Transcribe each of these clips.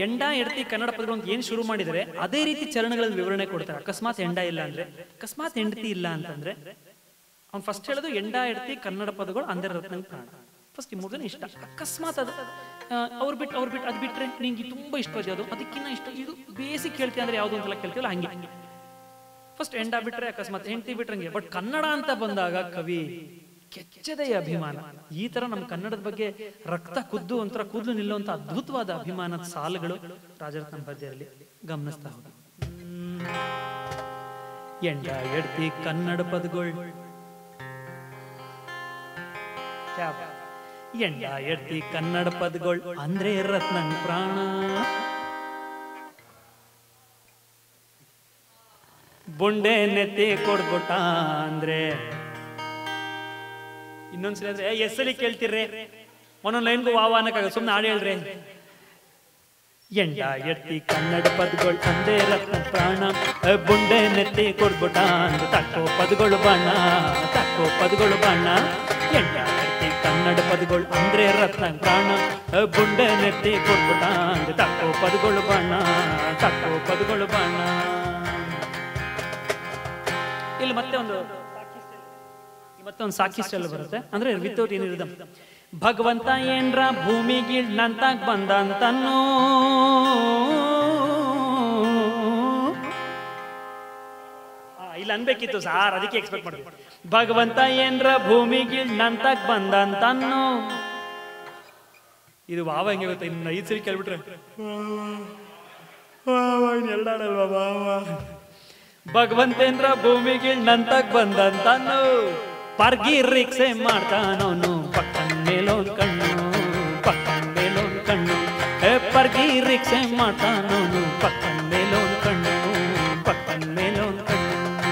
ಎಂಡ ಎಡ್ತಿ ಕನ್ನಡ ಪದಗಳು ಅಂತ ಏನು ಶುರು ಮಾಡಿದರೆ ಅದೇ ರೀತಿ ಚರಣಗಳಲ್ಲಿ ವಿವರಣೆ ಕೊಡ್ತಾರೆ. ಅಕಸ್ಮಾತ್ ಎಂಡ ಇಲ್ಲ ಅಂದ್ರೆ, ಅಕಸ್ಮಾತ್ ಹೆಂಡತಿ ಇಲ್ಲ ಅಂತಂದ್ರೆ ಅವ್ನು ಫಸ್ಟ್ ಹೇಳೋದು ಎಂಡ ಎಡ್ತಿ ಕನ್ನಡ ಪದಗಳು ಅಂದರೆ ರತ್ನ ಪ್ರಾಣ. ಫಸ್ಟ್ ಈ ಮೂರನೇ ಇಷ್ಟ. ಅಕಸ್ಮಾತ್ ಅದು ಅವ್ರು ಬಿಟ್ಟು ಅದು ಬಿಟ್ರೆ ನಿಂಗೆ ತುಂಬಾ ಇಷ್ಟವಾದ ಯಾವುದು, ಅದಕ್ಕಿಂತ ಇಷ್ಟ ಇದು ಬೇಸಿಕ್ ಕೇಳ್ತೀವಿ ಅಂದ್ರೆ ಯಾವುದು ಅಂತೆಲ್ಲ ಕೇಳ್ತೀವಲ್ಲ ಹಂಗೆ. ಫಸ್ಟ್ ಎಂಡ ಬಿಟ್ರೆ ಅಕಸ್ಮಾತ್, ಹೆಂಡತಿ ಬಿಟ್ರಂಗೆ. ಬಟ್ ಕನ್ನಡ ಅಂತ ಬಂದಾಗ ಕವಿ ಕೆಚ್ಚದೆಯ ಅಭಿಮಾನ. ಈ ತರ ನಮ್ಮ ಕನ್ನಡದ ಬಗ್ಗೆ ರಕ್ತ ಕುದ್ದು ಒಂಥರ ಕೂದಲು ನಿಲ್ಲುವಂತ ಅದ್ಭುತವಾದ ಅಭಿಮಾನದ ಸಾಲುಗಳು ರಾಜರತ್ನ ಪದ್ಯದಲ್ಲಿ ಗಮನಿಸ್ತಾ ಹೋಗಿ. ಎಂಡ ಎಡ್ತಿ ಕನ್ನಡ ಪದಗಳು, ಎಂಡ ಎಡ್ತಿ ಕನ್ನಡ ಪದಗಳು ಅಂದ್ರೆ ರತ್ನ ಪ್ರಾಣ. ಬುಂಡೆ ನೆತ್ತಿ ಕೊಡ್ಬಿಟ್ಟ ಅಂದ್ರೆ, ಇನ್ನೊಂದ್ಸಲ ಅಂದ್ರೆ ಎಸ್ಸಲಿ ಕೇಳ್ತಿರ್ರಿ, ಒಂದೊಂದ್ ಲೈನ್ಗೂ ವಾವ ಅನ್ನಕ್ಕಾಗ, ಸುಮ್ನೆ ಹಾಡು ಹೇಳ್ರಿ. ಎಂಡ ಎಡ್ತಿ ಕನ್ನಡ ಪದಗಳು ಅಂದೇ ರತ್ನ ಪ್ರಾಣ, ಬುಂಡೆ ನೆತ್ತಿ ಕೊಡ್ಬಿಟ್ಟ ಅಂದ್ರೆ ತಕ್ಕೋ ಪದಗಳು ಬಣ್ಣ, ತಕ್ಕೋ ಪದಗಳು ಬಣ್ಣ. ಎಂಡ ಎಡ್ತಿ ಕನ್ನಡ ಪದಗಳು ಅಂದ್ರೆ ರತ್ನ ಪ್ರಾಣ, ಬುಂಡೆ ನೆತ್ತಿ ಕೊಡ್ಬಿಟ್ಟ ಅಂದ್ರೆ ತಕ್ಕೋ ಪದಗಳು ಬಣ್ಣ, ತಕ್ಕೋ ಪದಗಳು ಬಣ್ಣ. ಇಲ್ಲಿ ಮತ್ತೊಂದು ಸಾಕಿಸ್ಟೆಲ್ಲ ಬರುತ್ತೆ, ಅಂದ್ರೆ ವಿತೌಟ್ ಏನ್ ಇರೋದು. ಭಗವಂತ ಏನ್ರ ಭೂಮಿಗಿಳ್ನಂತಾಗ ಬಂದಂತನ್ನೋ, ಇಲ್ಲಿ ಅನ್ಬೇಕಿತ್ತು ಸಾರ್, ಅದಕ್ಕೆ ಎಕ್ಸ್ಪೆಕ್ಟ್ ಮಾಡ್ತೀವಿ. ಭಗವಂತ ಏನ್ರ ಭೂಮಿಗಿಳ್ನಂತಾಗ ಬಂದಂತನ್ನೋ, ಇದು ವಾವ ಹೆಂಗೆ ಗೊತ್ತಾ, ಇನ್ನು 5 ಸರಿ ಕೇಳ್ಬಿಟ್ರೆ ಎರಡಾಡಲ್ವಾ ವಾವ. ಭಗವಂತೇಂದ್ರ ಭೂಮಿಗಿಳ್ನಂತಾಗ ಬಂದಂತನ್ನೋ, ಪರ್ಗಿ ರಿಕ್ಸೆ ಮಾಡ್ತಾನವನು ಪಕ್ಕನ್ ಮೇಲೊಂದ್ ಕಣ್ಣು, ಪಕ್ಕನ್ ಮೇಲೊಂದ್ ಕಣ್ಣು. ಪರ್ಗಿ ರಿಕ್ಸೆ ಮಾಡ್ತಾನವನು ಪಕ್ಕನ್ ಮೇಲೊಂದ್ ಕಣ್ಣು, ಪಕ್ಕನ್ ಮೇಲೊಂದ್ ಕಣ್ಣು.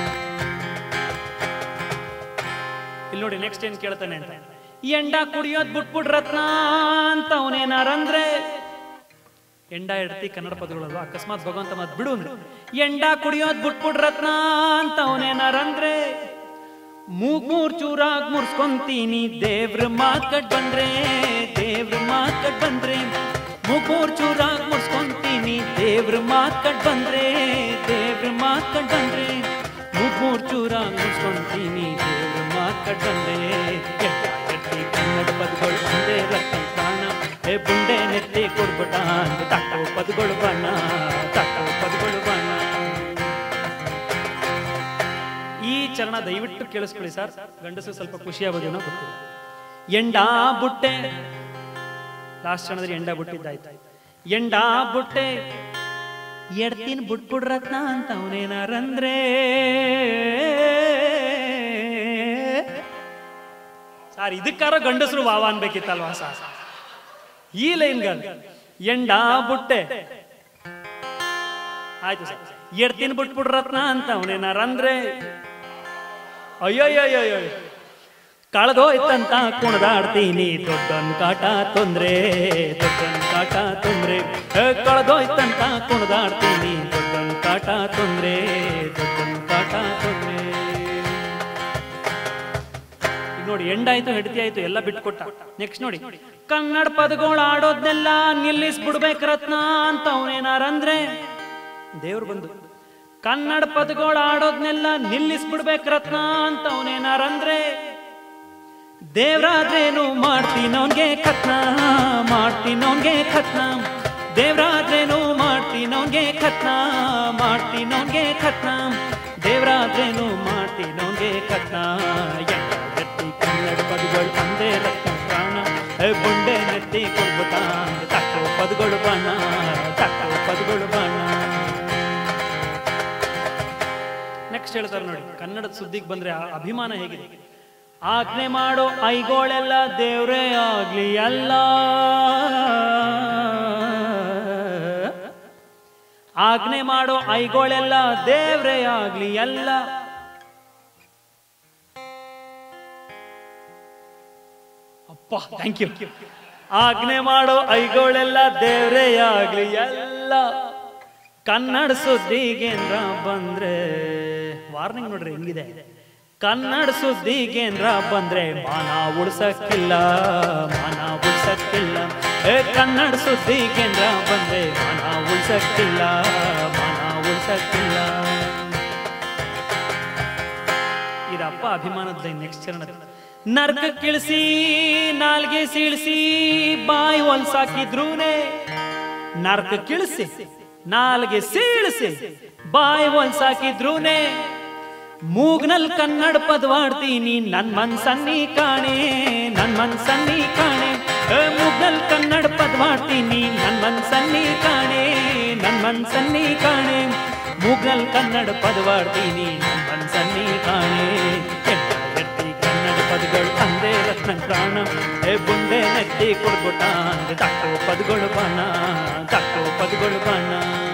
ಇಲ್ಲಿ ನೋಡಿ ನೆಕ್ಸ್ಟ್ ಏನ್ ಕೇಳ್ತಾನೆ ಅಂತ. ಎಂಡ ಕುಡಿಯೋದ್ ಬಿಟ್ಬಿಡ್ ರತ್ನ ಅಂತ ಅವನೇನಾರಂದ್ರೆ, ಎಂಡ ಎಡ್ತಿ ಕನ್ನಡ ಪದಗಳಲ್ವ, ಅಕಸ್ಮಾತ್ ಭಗವಂತ ಮತ್ ಬಿಡು ಅಂದ್ರೆ, ಎಂಡ ಕುಡಿಯೋದ್ ಬಿಟ್ಬಿಡ್ ರತ್ನ ಅಂತ ಅವನೇನಾರಂದ್ರೆ, ಮೂರ್ ಚೂರಾಗ್ ಮುರ್ಸ್ಕೊಂತೀನಿ ದೇವ್ರ ಮಾಕಟ್ ಬಂದ್ರೆ, ದೇವ್ರ ಮಾಕಟ್ ಬಂದ್ರೆ. ಮೂರ್ ಚೂರಾಗ್ ಮುರ್ಸ್ಕೊಂತೀನಿ ದೇವ್ರ ಮಾಕಟ್ ಬಂದ್ರೆ, ದೇವ್ರ ಮಾಕಟ್ ಬಂದ್ರೆ. ಮೂರ್ ಚೂರಾಗ್ ಮುರ್ಸ್ಕೊಂತೀನಿ ದೇವ್ರ ಮಾಕಟ್ ಬಂದ್ರೆ. ಎಂಡ ಎಡ್ತಿ ಕನ್ನಡ ಪದಗಳು ಅಂದೇ ರತ್ನ ಪ್ರಾಣ, ಬುಂಡೆ ನೆತ್ತಿ ಕೊಡ್ಬಿಟ್ಟ ಅಂದ್ರೆ ತಕ್ಕೋ ಪದಗಳು ಬಣ್ಣ, ತಕ್ಕೋ ಪದಗಳು ಬಣ್ಣ. ಈ ಚರಣ ದಯವಿಟ್ಟು ಕೇಳಿಸ್ಕೊಳ್ಳಿ ಸರ್, ಗಂಡಸು ಸ್ವಲ್ಪ ಖುಷಿಯಾಗೋದೇನೋ ಗೊತ್ತಿಲ್ಲ. ಎಂಡ ಬುಟ್ಟೆ, ಲಾಸ್ಟ್ ಚರಣದಲ್ಲಿ ಎಂಡ ಬುಟ್ಟಿದ್ದಾಯ್ತು. ಎಂಡ ಬುಟ್ಟೆ ಎಡ್ತಿನ ಬುಟ್ಬಿಡ್ ರತ್ನ ಅಂತ ಅವನೇನಾರಂದ್ರೆ, ಸಾರ್ ಇದಕ್ಕಾರ ಗಂಡಸರು ವಾವ ಅನ್ಬೇಕಿತ್ತಲ್ವಾ ಸಾರ್. ಈ ಲೈನ್ಗಳು ಎಂಡ ಬುಟ್ಟೆ ಆಯ್ತು ಸರ್, ಎಡ್ತಿನ ಬಿಟ್ಬಿಡ್ ರತ್ನ ಅಂತ ಅವನೇನಾರಂದ್ರೆ, ಅಯ್ಯೋಯ್ಯೋಯ್ಯೋ ಕಳೆದೋಯ್ತಂತ ಕುಣದಾಡ್ತೀನಿ ದೊಡ್ಡನ್ ಕಾಟ ತೊಂದ್ರೆ, ದೊಡ್ಡನ್ ಕಾಟ ತೊಂದ್ರೆ. ಕಳೆದೋಯ್ತಂತ ಕುಣದಾಡ್ತೀನಿ ದೊಡ್ಡನ್ ಕಾಟ ತೊಂದ್ರೆ, ದೊಡ್ಡನ್ ಕಾಟ ತೊಂದ್ರೆ. ಈಗ ನೋಡಿ ಎಂಡಾಯ್ತು ಹೆಂಡತಿ ಆಯ್ತು ಎಲ್ಲ ಬಿಟ್ಕೊಟ್ಟ. ನೆಕ್ಸ್ಟ್ ನೋಡಿ, ಕನ್ನಡ ಪದಗಳು ಆಡೋದ್ನೆಲ್ಲ ನಿಲ್ಲಿಸ್ಬಿಡ್ಬೇಕು ರತ್ನ ಅಂತ ಅವನೇನಾರಂದ್ರೆ, ದೇವ್ರು ಬಂದು ಕನ್ನಡ ಪದಗಳು ಆಡೋದ್ನೆಲ್ಲ ನಿಲ್ಲಿಸ್ಬಿಡ್ಬೇಕು ರತ್ನ ಅಂತ ಅವನೇನಾರಂದ್ರೆ, ದೇವ್ರಾದ್ರೇನು ಮಾಡ್ತೀನವನ್ಗೆ ಖತ್ನ, ಮಾಡ್ತೀನವನ್ಗೆ ಖತ್ನ. ದೇವ್ರಾದ್ರೇನು ಮಾಡ್ತೀನವನ್ಗೆ ಖತ್ನ, ಮಾಡ್ತೀನವನ್ಗೆ ಖತ್ನ. ದೇವ್ರಾದ್ರೇನು ಮಾಡ್ತೀನವನ್ಗೆ ಖತ್ನ. ಎಡ್ತಿ ಕನ್ನಡ ಪದಗಳು ಅಂದೇ ರತ್ನ ಪ್ರಾಣ, ಬುಂಡೆ ನೆತ್ತಿ ಕೊಡ್ಬಿಟ್ಟ ತಕ್ಕೋ ಪದಗಳು ಬಣ್ಣ, ತಕ್ಕೋ ಪದಗಳು ಬಣ್ಣ. ನೆಕ್ಸ್ಟ್ ಹೇಳ್ತಾರೆ ನೋಡಿ, ಕನ್ನಡದ ಸುದ್ದಿಗೆ ಬಂದ್ರೆ ಅಭಿಮಾನ ಹೇಗಿದೆ. ಆಜ್ಞೆ ಮಾಡೋ ಐಗೋಳೆಲ್ಲ ದೇವ್ರೇ ಆಗ್ಲಿ ಅಲ್ಲ, ಆಜ್ಞೆ ಮಾಡೋ ಐಗೋಳೆಲ್ಲ ದೇವ್ರೇ ಆಗ್ಲಿ ಅಲ್ಲ. ಅಪ್ಪ ಥ್ಯಾಂಕ್ ಯು. ಆಜ್ಞೆ ಮಾಡೋ ಐಗೋಳೆಲ್ಲ ದೇವ್ರೇ ಆಗ್ಲಿ ಎಲ್ಲ. ಕನ್ನಡ ಸುದ್ದಿಗೇಂದ್ರ ಬಂದ್ರೆ ವಾರ್ನಿಂಗ್ ನೋಡ್ರಿ ಹೆಂಗಿದೆ. ಕನ್ನಡ ಸುದ್ದಿಗೇನ್ರ ಬಂದ್ರೆ ಮಾನ ಉಳ್ಸಕ್ಕಿಲ್ಲ, ಮಾನ ಉಳ್ಸಕ್ಕಿಲ್ಲ. ಕನ್ನಡ ಸುದ್ದಿಗೇನ್ರ ಬಂದ್ರೆ ಮಾನ ಉಳ್ಸಕ್ಕಿಲ್ಲ, ಮಾನ ಉಳ್ಸಕ್ಕಿಲ್ಲ. ಇದಪ್ಪ ಅಭಿಮಾನದ ನೆಕ್ಸ್ಟ್ ಚರಣ. ನರ್ಕ ಕಿಳಿಸಿ ನಾಲ್ಗೆ ಸೀಳಿಸಿ ಬಾಯಿ ಹೊಲ್ಸಾಕಿದ್ರೂನೆ, ನರ್ಕ ಕಿಳಿಸಿ ನಾಲ್ಗೆ ಸೀಳಿಸಿ ಬಾಯಿ ಹೊಲ್ಸಾಕಿದ್ರೂನೆ, ಮೂಗ್ನಲ್ ಕನ್ನಡ ಪದವಾಡ್ತೀನಿ ನನ್ ಮನ್ಸನ್ನಿ ಕಾಣೆ, ನನ್ ಮನ್ಸನ್ನಿ ಕಾಣೆ. ಮೂಗ್ನಲ್ ಕನ್ನಡ ಪದವಾಡ್ತೀನಿ ನನ್ ಮನ್ಸನ್ನಿ ಕಾಣೆ, ನನ್ ಮನ್ಸನ್ನಿ ಕಾಣೆ. ಮೂಗ್ನಲ್ ಕನ್ನಡ ಪದವಾಡ್ತೀನಿ ನನ್ ಮನ್ಸನ್ನಿ ಕಾಣೆ. ಎತ್ತಿ ಕನ್ನಡ ಪದಗಳು ಅಂದೇ ರತ್ನ ಪ್ರಾಣ, ಬುಂಡೆ ನೆತ್ತಿ ಕೊಡ್ಬಿಟ್ಟ ತಕ್ಕೋ ಪದಗಳು ಬಾಣ, ತಕ್ಕೋ ಪದಗಳು ಬಾಣ.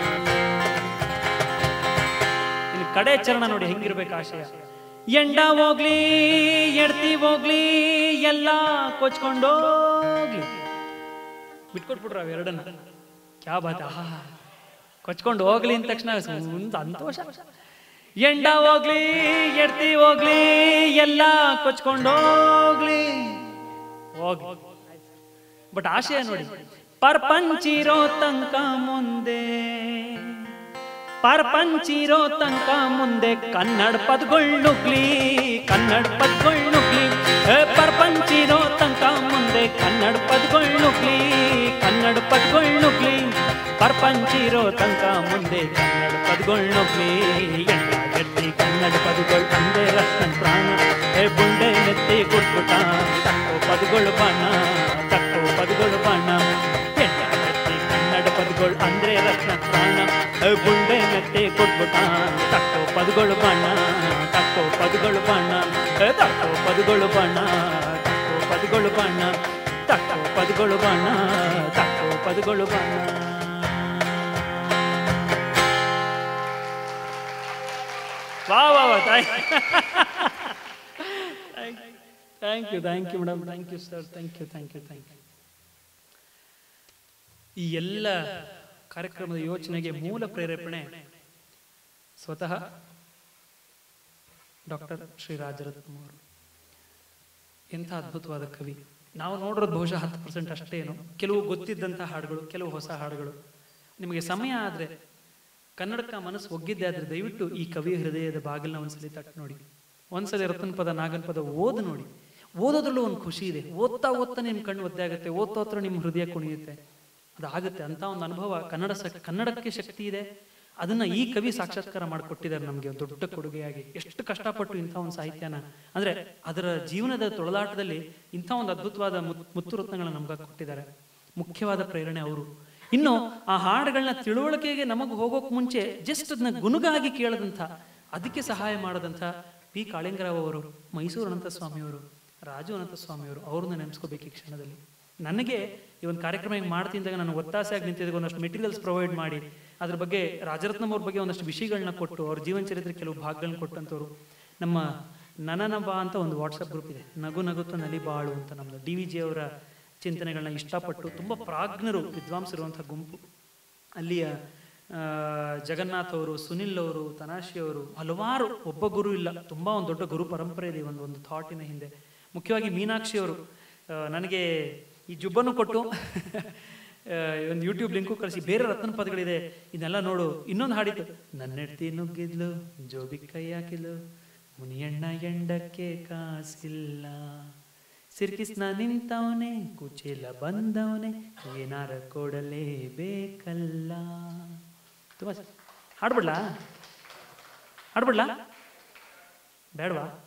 ಕಡೆ ಚರಣ ನೋಡಿ ಹೆಂಗಿರ್ಬೇಕು ಆಶಯ. ಎಂಡ ಹೋಗ್ಲಿ ಎಡ್ತಿ ಹೋಗ್ಲಿ ಎಲ್ಲ ಕೊಚ್ಕೊಂಡೋಗ್ಲಿ. ಬಿಟ್ಕೊಟ್ಬಿಟ್ರ ಅವೆರಡನ್ನ. ಕ್ಯಾ ಬಾತ, ಕೊಚ್ಕೊಂಡು ಹೋಗ್ಲಿ ಅಂದ ತಕ್ಷಣ ಸಂತೋಷ. ಎಂಡ ಹೋಗ್ಲಿ ಎಡ್ತಿ ಹೋಗ್ಲಿ ಎಲ್ಲ ಕೊಚ್ಕೊಂಡೋಗ್ಲಿ ಹೋಗ್ಲಿ. ಬಟ್ ಆಶಯ ನೋಡಿ, ಪರ್ಪಂಚಿರೋ ತನಕ ಮುಂದೆ, ಪರ್ಪಂಚಿರೋ ತನಕ ಮುಂದೆ ಕನ್ನಡ ಪದಗೊಳ್ಳುಗ್ಲಿ, ಕನ್ನಡ ಪದಗೊಳ್ಳುಗ್ಲಿ. ಪರ್ಪಂಚಿರೋ ತನಕ ಮುಂದೆ ಕನ್ನಡ ಪದಗೊಳ್ಳುಗ್ಲಿ, ಕನ್ನಡ ಪದಗೊಳ್ಳುಗ್ಲಿ. ಪರ್ಪಂಚಿರೋ ತನಕ ಮುಂದೆ ಕನ್ನಡ ಪದಗೊಳ್ಳುಗ್ಲಿ. ಎಡ್ತಿ ಕನ್ನಡ ಪದಗಳು ಅಂದೇ ರತ್ನ ಪ್ರಾಣ, ಬುಂಡೆ ನೆತ್ತಿ ಕೊಟ್ಬಿಟ್ಟ ತಕ್ಕೋ ಪದಗಳು ಬಾಣ, ತಕ್ಕೋ ಪದಗಳು ಬಾಣ. ಕನ್ನಡ ಪದಗಳು ಅಂದ್ರೆ ರತ್ನ ಪ್ರಾಣ, ಬುಂಡೆ ನೆತ್ತಿ ಕೊಟ್ಬಿಟ್ಟ ತಕ್ಕೋ ಪದಗಳು ಬಾಣ, ತಕ್ಕೋ ಪದಗಳು ಬಾಣ, ತಕ್ಕೋ ಪದಗಳು ಬಾಣ, ತಕ್ಕೋ ಪದಗಳು ಬಾಣ, ತಕ್ಕೋ ಪದಗಳು ಬಾಣ, ತಕ್ಕೋ ಪದಗಳು ಬಾಣ. ವಾ ವಾ ವಾ, thank you, thank you madam, thank you sir, thank you, thank you, thank you. ಈ ಎಲ್ಲ ಕಾರ್ಯಕ್ರಮದ ಯೋಚನೆಗೆ ಮೂಲ ಪ್ರೇರೇಪಣೆ ಸ್ವತಃ ಡಾಕ್ಟರ್ ಶ್ರೀ ರಾಜರತ್ನಂ ಅವರು. ಎಂಥ ಅದ್ಭುತವಾದ ಕವಿ. ನಾವು ನೋಡಿರೋದು ಬಹುಶಃ 10% ಅಷ್ಟೇ ಏನೋ, ಕೆಲವು ಗೊತ್ತಿದ್ದಂಥ ಹಾಡುಗಳು, ಕೆಲವು ಹೊಸ ಹಾಡುಗಳು. ನಿಮಗೆ ಸಮಯ ಆದರೆ, ಕನ್ನಡಕ್ಕೆ ಮನಸ್ಸು ಒಗ್ಗಿದ್ದೆ ಆದರೆ ದಯವಿಟ್ಟು ಈ ಕವಿಯ ಹೃದಯದ ಬಾಗಿಲನ್ನ ಒಂದ್ಸಲಿ ತಟ್ಟು ನೋಡಿ. ಒಂದ್ಸಲಿ ರತನ್ ಪದ ನಾಗನ್ ಪದ ಓದು ನೋಡಿ. ಓದೋದ್ರಲ್ಲೂ ಒಂದು ಖುಷಿ ಇದೆ. ಓದ್ತಾ ಓದ್ತಾ ನಿಮ್ಮ ಕಣ್ಣು ಒದ್ದೆ ಆಗುತ್ತೆ, ಓದ್ತಾ ಓದ್ತಾ ನಿಮ್ಮ ಹೃದಯ ಕುಣಿಯುತ್ತೆ. ಅದಾಗುತ್ತೆ. ಅಂತ ಒಂದು ಅನುಭವ ಕನ್ನಡಕ್ಕೆ ಶಕ್ತಿ ಇದೆ. ಅದನ್ನ ಈ ಕವಿ ಸಾಕ್ಷಾತ್ಕಾರ ಮಾಡಿಕೊಟ್ಟಿದ್ದಾರೆ ನಮಗೆ ದೊಡ್ಡ ಕೊಡುಗೆಯಾಗಿ. ಎಷ್ಟು ಕಷ್ಟಪಟ್ಟು ಇಂಥ ಒಂದು ಸಾಹಿತ್ಯನ, ಅಂದ್ರೆ ಅದರ ಜೀವನದ ತೊಳಲಾಟದಲ್ಲಿ ಇಂಥ ಒಂದು ಅದ್ಭುತವಾದ ಮುತ್ತು ರತ್ನಗಳನ್ನ ನಮ್ಗೆ ಕೊಟ್ಟಿದ್ದಾರೆ. ಮುಖ್ಯವಾದ ಪ್ರೇರಣೆ ಅವರು. ಇನ್ನು ಆ ಹಾಡುಗಳನ್ನ ತಿಳುವಳಿಕೆಗೆ ನಮಗೆ ಹೋಗೋಕ್ ಮುಂಚೆ ಜಸ್ಟ್ ಅದನ್ನ ಗುನುಗಾಗಿ ಕೇಳದಂಥ, ಅದಕ್ಕೆ ಸಹಾಯ ಮಾಡದಂಥ ಪಿ ಕಾಳಿಂಗರಾವ್ ಅವರು, ಮೈಸೂರು ಅನಂತಸ್ವಾಮಿಯವರು, ರಾಜು ಅನಂತಸ್ವಾಮಿಯವರು, ಅವ್ರನ್ನ ನೆನೆಸ್ಕೋಬೇಕು ಈ ಕ್ಷಣದಲ್ಲಿ. ನನಗೆ ಈ ಒಂದು ಕಾರ್ಯಕ್ರಮ ಹಿಂಗೆ ಮಾಡ್ತಿದ್ದಾಗ ನಾನು ಒತ್ತಾಸೆಯಾಗಿ ನಿಂತಿದ್ದಾಗ ಒಂದಷ್ಟು ಮೆಟೀರಿಯಲ್ಸ್ ಪ್ರೊವೈಡ್ ಮಾಡಿ, ಅದ್ರ ಬಗ್ಗೆ ರಾಜರತ್ನಂ ಅವ್ರ ಬಗ್ಗೆ ಒಂದಷ್ಟು ವಿಷಯಗಳನ್ನ ಕೊಟ್ಟು, ಅವ್ರ ಜೀವನ ಚರಿತ್ರೆ ಕೆಲವು ಭಾಗಗಳನ್ನ ಕೊಟ್ಟಂಥವ್ರು. ನಮ್ಮ ನನನಬಾ ಅಂತ ಒಂದು ವಾಟ್ಸಪ್ ಗ್ರೂಪ್ ಇದೆ, ನಗು ನಗುತ್ತ ನಲಿ ಬಾಳು ಅಂತ. ನಮ್ಮದು DVJ ಅವರ ಚಿಂತನೆಗಳನ್ನ ಇಷ್ಟಪಟ್ಟು ತುಂಬ ಪ್ರಾಜ್ಞರು, ವಿದ್ವಾಂಸರುವಂಥ ಗುಂಪು. ಅಲ್ಲಿಯ ಜಗನ್ನಾಥ್ ಅವರು, ಸುನಿಲ್ ಅವರು, ತನಾಶಿ ಅವರು, ಹಲವಾರು, ಒಬ್ಬ ಗುರು ಇಲ್ಲ, ತುಂಬ ಒಂದು ದೊಡ್ಡ ಗುರು ಪರಂಪರೆ ಇದೆ ಒಂದು ಥಾಟಿನ ಹಿಂದೆ. ಮುಖ್ಯವಾಗಿ ಮೀನಾಕ್ಷಿ ಅವರು ನನಗೆ ಈ ಜುಬ್ಬನ್ನು ಕೊಟ್ಟು ಒಂದು ಯೂಟ್ಯೂಬ್ ಲಿಂಕು ಕಳಿಸಿ, ಬೇರೆ ರತ್ನ ಪದಗಳಿದೆ ಇದನ್ನೆಲ್ಲ ನೋಡು. ಇನ್ನೊಂದು ಹಾಡಿತ್ತು, ನನ್ನೆಡ್ತಿ ನುಗ್ಗಿದ್ಲು ಜೋಬಿ ಕೈ ಹಾಕಿದ್ಲು, ಮುನಿಯಣ್ಣ ಎಂಡಕ್ಕೆ ಕಾಸಿಲ್ಲ, ಸಿರ್ಕಿಸ್ನ ನಿಂತವನೆ ಕುಚಿಲ ಬಂದವನೆ, ಏನಾರ ಕೊಡಲೇಬೇಕಲ್ಲ. ತುಂಬ ಹಾಡ್ಬಿಡ್ಲಾ? ಹಾಡ್ಬಿಡ್ಲಾ? ಬೇಡವಾ?